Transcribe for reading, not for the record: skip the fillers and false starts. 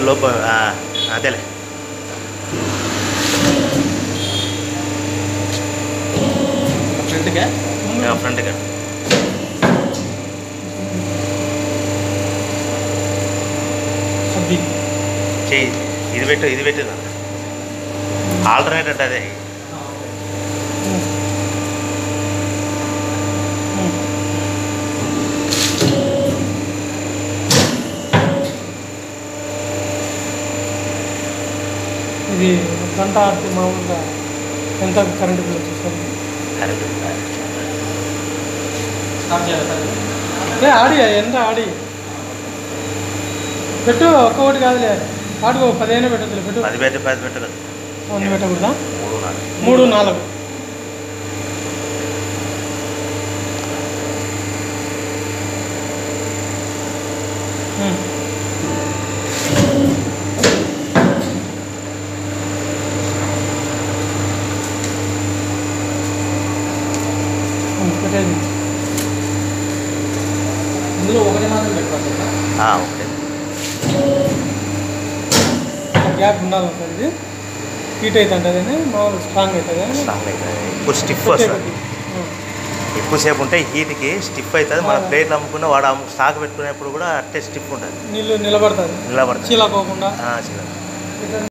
లోపల అదేలే ఫ్రంట్గా ఫ్రంట్గా చెయ్యి ఇది పెట్టు ఆల్టర్నేట్ అంటే అదే ఇది గంట ఆడితే మామూలుగా ఎంత కరెంటు బిల్ వచ్చేస్తుంది? ఆడి ఎంత ఆడి పెట్టు ఒక్కొక్కటి కాదులే ఆడుకో 15 పెట్టదు పెట్టు 10 పెట్టదు వంద పెట్టకూడదా 3 4 పెట్టేది ఇందులో ఒకటి మాత్రం పెట్టుకోవచ్చు ఓకే గ్యాప్ ఉండాలి సార్. ఇది హీట్ అవుతుంది అదే మామూలు స్ట్రాంగ్ అవుతుంది ఎక్కువ స్టిఫ్ వస్తుంది ఎక్కువసేపు ఉంటే హీట్కి స్టిఫ్ అవుతుంది. మన ప్లేట్లు అమ్ముకున్న వాడు స్టాక్ పెట్టుకునేప్పుడు కూడా అట్టే స్టిఫ్ ఉంటుంది నీళ్ళు నిలబడుతుంది చీలకోకుండా